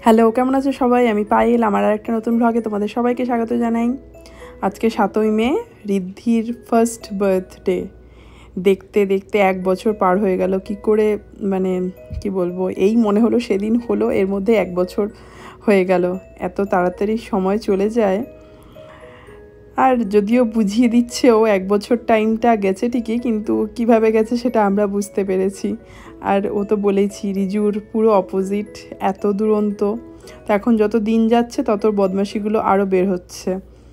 Hello, কেমন আছো সবাই? আমি পায়েল। আমার আরেকটা নতুন ব্লগে তোমাদের সবাইকে স্বাগত জানাই। আজকে 7ই মে, রিদ্ধির ফার্স্ট বার্থডে। দেখতে দেখতে 1 বছর পার হয়ে গেল। কি করে মানে কি বলবো, এই মনে হলো সেদিন হলো, এর মধ্যে 1 বছর হয়ে গেল। এত তাড়াতাড়ি সময় চলে যায়। আর যদিও বুঝিয়ে দিচ্ছে ও 1 বছর টাইমটা গেছে ঠিকই, কিন্তু কিভাবে গেছে সেটা আমরা বুঝতে পেরেছি। আর ও তো বলেছি রিজুর পুরো অপোজিট, এত দুরন্ত। তো এখন যত দিন যাচ্ছে তত বদমাশিগুলো আরও বের হচ্ছে।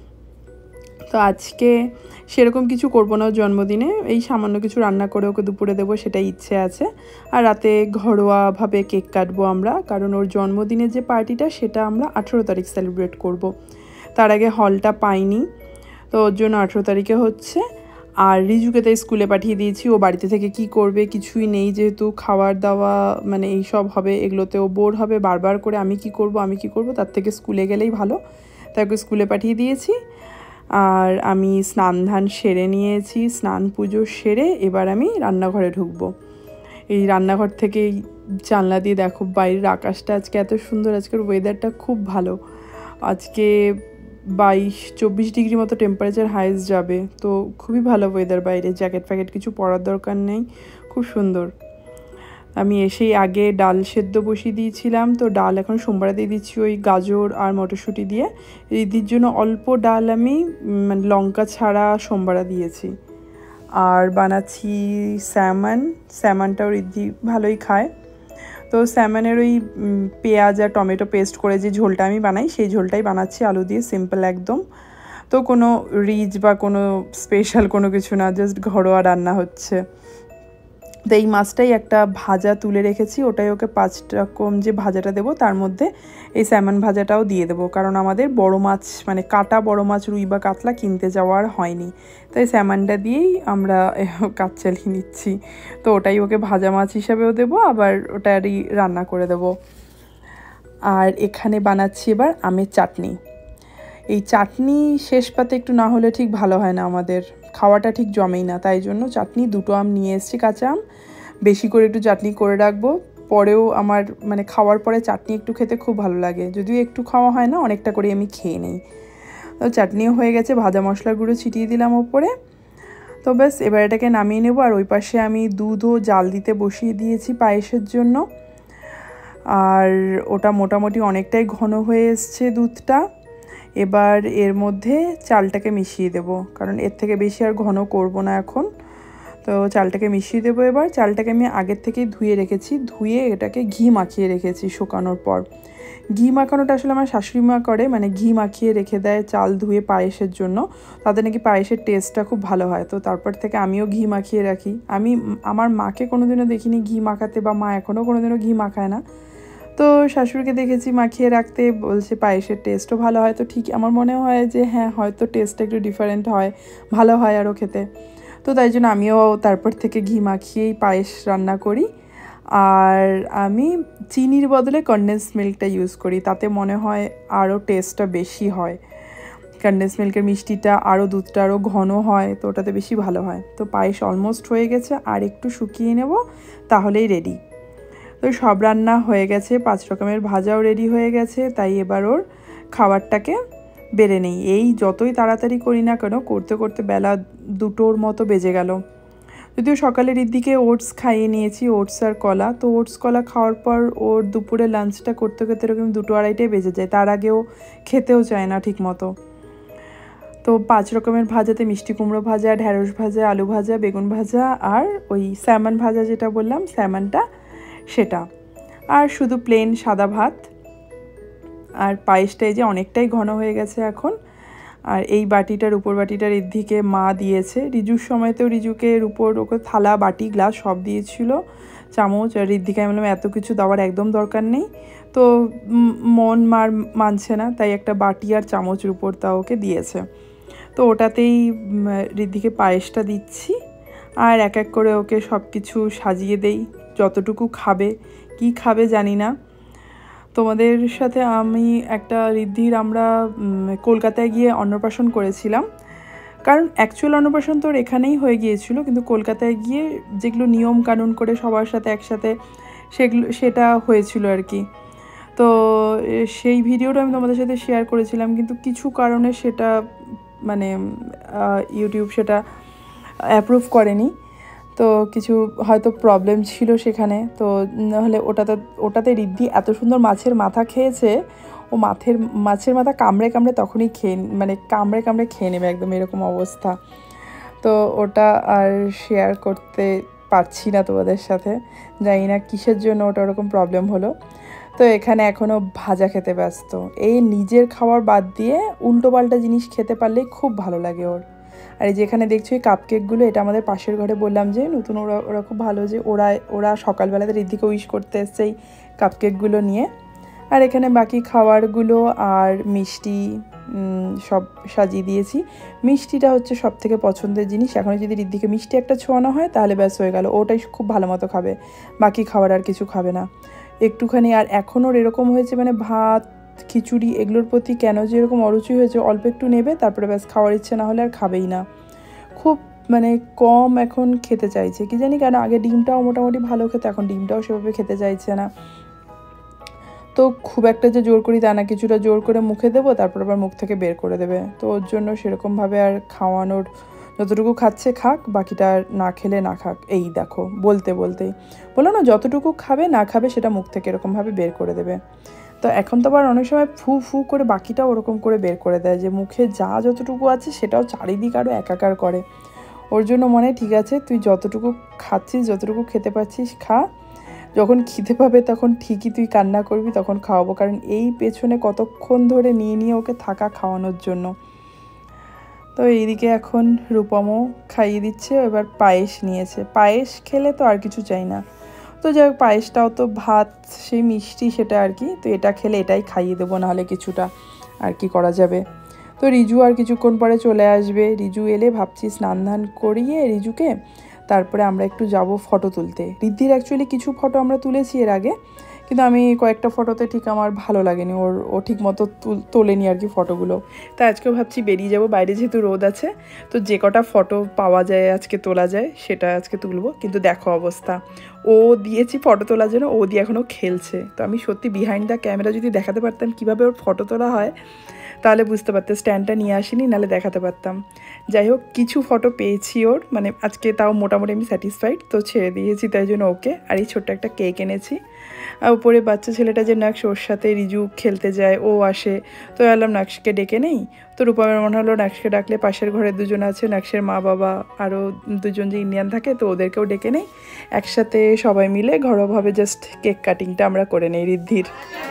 তো আজকে সেরকম কিছু করবো না জন্মদিনে, এই সামান্য কিছু রান্না করে ওকে দুপুরে দেবো, সেটাই ইচ্ছে আছে। আর রাতে ঘরোয়াভাবে কেক কাটবো আমরা, কারণ ওর জন্মদিনের যে পার্টিটা সেটা আমরা 18 তারিখ সেলিব্রেট করব। তার আগে হলটা পাইনি, তো ওর জন্য 18 তারিখে হচ্ছে। আর রিজুকে তাই স্কুলে পাঠিয়ে দিয়েছি। ও বাড়িতে থেকে কি করবে, কিছুই নেই, যেহেতু খাওয়ার দাওয়া মানে এইসব হবে, এগুলোতে ও বোর হবে বারবার করে আমি কি করব, তার থেকে স্কুলে গেলেই ভালো। তাকে স্কুলে পাঠিয়ে দিয়েছি। আর আমি স্নান ধান সেরে নিয়েছি, স্নান পুজো সেরে এবার আমি রান্নাঘরে ঢুকবো। এই রান্নাঘর থেকে জানলা দিয়ে দেখো বাইরের আকাশটা আজকে এত সুন্দর, আজকের ওয়েদারটা খুব ভালো। আজকে 22-24 ডিগ্রি মতো টেম্পারেচার হাইস যাবে, তো খুবই ভালো ওয়েদার। বাইরে জ্যাকেট ফ্যাকেট কিছু পরার দরকার নেই, খুব সুন্দর। আমি এসেই আগে ডাল সেদ্ধ বসিয়ে দিয়েছিলাম, তো ডাল এখন সোমবারে দিয়ে দিচ্ছি ওই গাজর আর মটরশুঁটি দিয়ে। রিদ্ধির জন্য অল্প ডাল আমি মানে লঙ্কা ছাড়া সোমবারে দিয়েছি। আর বানাচ্ছি স্যামনটাও রিদ্ধি ভালোই খায়। তো স্যামনের ওই পেঁয়াজ আর টমেটো পেস্ট করে যে ঝোলটা আমি বানাই, সেই ঝোলটাই বানাচ্ছি আলু দিয়ে, সিম্পল একদম। তো কোনো রিচ বা কোনো স্পেশাল কোনো কিছু না, জাস্ট ঘরোয়া রান্না হচ্ছে। তো এই মাছটাই একটা ভাজা তুলে রেখেছি, ওটাই ওকে 5 রকম যে ভাজাটা দেবো তার মধ্যে এই স্যামন ভাজাটাও দিয়ে দেবো, কারণ আমাদের বড় মাছ মানে কাটা বড় মাছ রুই বা কাতলা কিনতে যাওয়ার হয়নি। তাই স্যামনটা দিয়েই আমরা কাজ চালিয়ে নিচ্ছি। তো ওটাই ওকে ভাজা মাছ হিসাবেও দেবো, আবার ওটারই রান্না করে দেবো। আর এখানে বানাচ্ছি এবার আমের চাটনি। এই চাটনি শেষ পাতে একটু না হলে ঠিক ভালো হয় না, আমাদের খাওয়াটা ঠিক জমেই না। তাই জন্য চাটনি 2টো আম নিয়ে এসেছি, কাঁচা আম। বেশি করে একটু চাটনি করে রাখবো, পরেও আমার মানে খাওয়ার পরে চাটনি একটু খেতে খুব ভালো লাগে। যদিও একটু খাওয়া হয় না, অনেকটা করে আমি খেয়ে নিই। তো চাটনিও হয়ে গেছে, ভাজা মশলার গুঁড়ো ছিটিয়ে দিলাম ওপরে। তো ব্যাস এবার এটাকে নামিয়ে নেবো। আর ওই পাশে আমি দুধও জাল দিতে বসিয়ে দিয়েছি পায়েসের জন্য। আর ওটা মোটামুটি অনেকটাই ঘন হয়ে এসছে দুধটা। এবার এর মধ্যে চালটাকে মিশিয়ে দেব, কারণ এর থেকে বেশি আর ঘন করব না এখন। তো চালটাকে মিশিয়ে দেবো। এবার চালটাকে আমি আগের থেকেই ধুয়ে রেখেছি, ধুয়ে এটাকে ঘি মাখিয়ে রেখেছি শুকানোর পর। ঘি মাখানোটা আসলে আমার শাশুড়ি মা করে, মানে ঘি মাখিয়ে রেখে দেয় চাল ধুয়ে পায়েসের জন্য। তাদের নাকি পায়েসের টেস্টটা খুব ভালো হয়, তো তারপর থেকে আমিও ঘি মাখিয়ে রাখি। আমি আমার মাকে কোনোদিনও দেখিনি ঘি মাখাতে, বা মা এখনও কোনোদিনও ঘি মাখায় না। তো শাশুড়িকে দেখেছি মাখিয়ে রাখতে, বলছে পায়েসের টেস্টও ভালো হয়। তো ঠিক আমার মনে হয় যে হ্যাঁ, হয়তো টেস্টটা একটু ডিফারেন্ট হয়, ভালো হয় আরও খেতে। তো তাই জন্য আমিও তারপর থেকে ঘি মাখিয়েই পায়েস রান্না করি। আর আমি চিনির বদলে কনডেন্স মিল্কটা ইউজ করি, তাতে মনে হয় আরও টেস্টটা বেশি হয়। কনডেন্স মিল্কের মিষ্টিটা আরও দুধটা আরও ঘন হয়, তো ওটাতে বেশি ভালো হয়। তো পায়েস অলমোস্ট হয়ে গেছে, আর একটু শুকিয়ে নেব, তাহলেই রেডি। তো সব রান্না হয়ে গেছে, 5 রকমের ভাজাও রেডি হয়ে গেছে। তাই এবার ওর খাবারটাকে বেড়ে নেই। এই যতই তাড়াতাড়ি করি না কেন, করতে করতে বেলা 2টোর মতো বেজে গেল। যদিও সকালে রিদ্ধিকে ওটস খাইয়ে নিয়েছি, ওটস আর কলা। তো ওটস কলা খাওয়ার পর ওর দুপুরে লাঞ্চটা করতে করতে এরকম 2-2:30 বেজে যায়, তার আগেও খেতেও চায় না ঠিক মতো। তো 5 রকমের ভাজাতে মিষ্টি কুমড়ো ভাজা, ঢ্যাঁড়স ভাজা, আলু ভাজা, বেগুন ভাজা, আর ওই স্যামন ভাজা যেটা বললাম স্যামনটা, সেটা। আর শুধু প্লেন সাদা ভাত। আর পায়েসটা এই যে অনেকটাই ঘন হয়ে গেছে এখন। আর এই বাটিটার উপর বাটিটা রিদ্ধিকে মা দিয়েছে। রিজুর সময়তেও রিজুকে উপর ওকে থালা বাটি গ্লাস সব দিয়েছিল, চামচ। আর রিদ্ধিকে আমি বললাম এত কিছু দেওয়ার একদম দরকার নেই, তো মন মানছে না, তাই একটা বাটি আর চামচের উপর তা ওকে দিয়েছে। তো ওটাতেই রিদ্ধিকে পায়েসটা দিচ্ছি। আর এক এক করে ওকে সব কিছু সাজিয়ে দেই, যতটুকু খাবে। কি খাবে জানি না। তোমাদের সাথে আমি একটা রিদ্ধির আমরা কলকাতায় গিয়ে অন্নপ্রাশন করেছিলাম, কারণ অ্যাকচুয়াল অন্নপ্রাশন তো এখানেই হয়ে গিয়েছিল, কিন্তু কলকাতায় গিয়ে যেগুলো নিয়ম কানুন করে সবার সাথে একসাথে সেটা হয়েছিল আর কি। তো সেই ভিডিওটা আমি তোমাদের সাথে শেয়ার করেছিলাম, কিন্তু কিছু কারণে সেটা মানে ইউটিউব সেটা অ্যাপ্রুভ করেনি। তো কিছু হয়তো প্রবলেম ছিল সেখানে। তো নাহলে ওটাতে ঋদ্ধি এত সুন্দর মাছের মাথা খেয়েছে, ও মাছের মাথা কামড়ে কামড়ে তখনই কামড়ে কামড়ে খেয়ে নেবে, একদম এরকম অবস্থা। তো ওটা আর শেয়ার করতে পারছি না তোমাদের সাথে, জানি না কিসের জন্য ওটা ওরকম প্রবলেম হলো। তো এখানে এখনও ভাজা খেতে ব্যস্ত। এই নিজের খাবার বাদ দিয়ে উল্টোপাল্টা জিনিস খেতে পারলেই খুব ভালো লাগে ওর। আর এই যেখানে দেখছো এই কাপকেকগুলো, এটা আমাদের পাশের ঘরে বললাম যে নতুন, ওরা খুব ভালো, যে ওরা সকালবেলাতে ঋদ্ধিকে উইশ করতে এসছে এই কাপকেকগুলো নিয়ে। আর এখানে বাকি খাবারগুলো আর মিষ্টি সব সাজিয়ে দিয়েছি। মিষ্টিটা হচ্ছে সব থেকে পছন্দের জিনিস। এখন যদি ঋদ্ধিকে মিষ্টি একটা ছোঁয়ানো হয় তাহলে ব্যাস হয়ে গেল, ওটাই খুব ভালো মতো খাবে, বাকি খাবার আর কিছু খাবে না একটুখানি। আর এখন ওর এরকম হয়েছে, মানে ভাত খিচুড়ি এগুলোর প্রতি কেন যে এরকম অরুচি হয়েছে, অল্প একটু নেবে তারপরে ব্যাস, খাওয়ার ইচ্ছে না হলে আর খাবেই না। খুব কম এখন খেতে চাইছে, কি জানি কেন। আগে ডিমটাও মোটামুটি ভালো খেতে, এখন ডিমটাও সেভাবে খেতে চাইছে না। তো খুব একটা যে জোর করি তা না, কিছুটা জোর করে মুখে দেবো, তারপর আবার মুখ থেকে বের করে দেবে। তো ওর জন্য সেরকমভাবে আর খাওয়ানোর, যতটুকু খাচ্ছে খাক, বাকিটা না খেলে না খাক। এই দেখো বলতেই বলো না, যতটুকু খাবে না খাবে সেটা মুখ থেকে এরকমভাবে বের করে দেবে। তো এখন তো আবার অনেক সময় ফু ফু করে বাকিটাও ওরকম করে বের করে দেয়, যে মুখে যতটুকু আছে সেটাও চারিদিক আরও একাকার করে। ওর জন্য মনে ঠিক আছে, তুই যতটুকু খাচ্ছিস, যতটুকু খেতে পারছিস খা, যখন খিদে পাবে তখন ঠিকই তুই কান্না করবি, তখন খাওয়াবো। কারণ এই পেছনে কতক্ষণ ধরে নিয়ে ওকে থাকা খাওয়ানোর জন্য। তো এইদিকে এখন রূপমও খাইয়ে দিচ্ছে, এবার পায়েস নিয়েছে। পায়েস খেলে তো আর কিছু চাই না। তো যাই হোক, পায়েসটাও তো ভাত, সেই মিষ্টি সেটা আর কি। তো এটা খেলে এটাই খাইয়ে দেবো, নাহলে কিছুটা আর কি করা যাবে। তো রিজু আর কিছুক্ষণ পরে চলে আসবে। রিজু এলে ভাবছি স্নান ধান করিয়ে রিজুকে তারপরে আমরা একটু যাব ফটো তুলতে। ঋদ্ধির অ্যাকচুয়ালি কিছু ফটো আমরা তুলেছি এর আগে, কিন্তু আমি কয়েকটা ফটোতে ঠিক আমার ভালো লাগেনি, ও ঠিক মতো তোলেনি আর কি ফটোগুলো। তাই আজকেও ভাবছি বেরিয়ে যাব বাইরে, যেহেতু রোদ আছে। তো যে কটা ফটো পাওয়া যায় আজকে তোলা যায় সেটা আজকে তুলবো। কিন্তু দেখো অবস্থা, ও দিয়েছি ফটো তোলার জন্য, ও দিয়ে এখনও খেলছে। তো আমি সত্যি বিহাইন্ড দ্য ক্যামেরা যদি দেখাতে পারতাম কীভাবে ওর ফটো তোলা হয়, তাহলে বুঝতে পারতাম। স্ট্যান্ডটা নিয়ে আসিনি, নাহলে দেখাতে পারতাম। যাই হোক, কিছু ফটো পেয়েছি ওর, আজকে তাও মোটামুটি আমি স্যাটিসফাইড। তো ছেড়ে দিয়েছি তাই জন্য ওকে। আর এই ছোট্ট একটা কেক এনেছি। আর উপরে বাচ্চা ছেলেটা যে নাকশ, ওর সাথে রিজু খেলতে যায়, ও আসে। তো এলাম নাকশকে ডেকে নেই। তো রূপমের মনে হলো নাকশকে ডাকলে পাশের ঘরে দুজন আছে, নাকশের মা বাবা, আরও দুজন যে ইন্ডিয়ান থাকে, তো ওদেরকেও ডেকে নেই। একসাথে সবাই মিলে ঘরোয়াভাবে জাস্ট কেক কাটিংটা আমরা করে নেই ঋদ্ধির।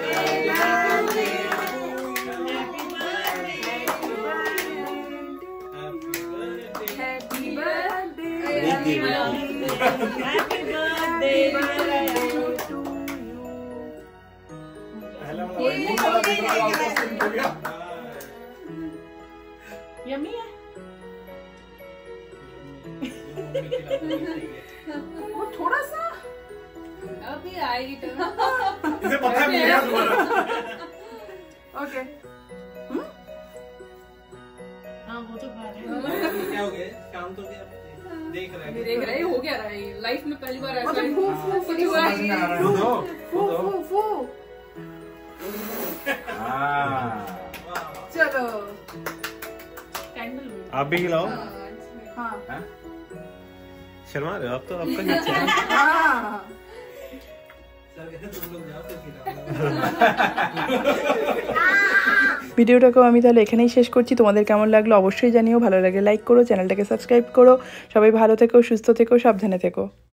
यम्मी है वो थोड़ा सा अभी आएगी तो इसे पता है मेरा ओके। हाँ वो तो खा रहे हैं। क्या हो गया काम तो क्या देख रहे हो गया रहा है लाइफ में पहली बार ऐसा फू चलो आप भी खिलाओ। हाँ शर्मा रहे हो आप तो, आपका क्या है? ভিডিওটাকেও আমি তাহলে এখানেই শেষ করছি। তোমাদের কেমন লাগলো অবশ্যই জানিও। ভালো লাগে লাইক করো, চ্যানেলটাকে সাবস্ক্রাইব করো। সবাই ভালো থেকো, সুস্থ থেকো, সাবধানে থেকো।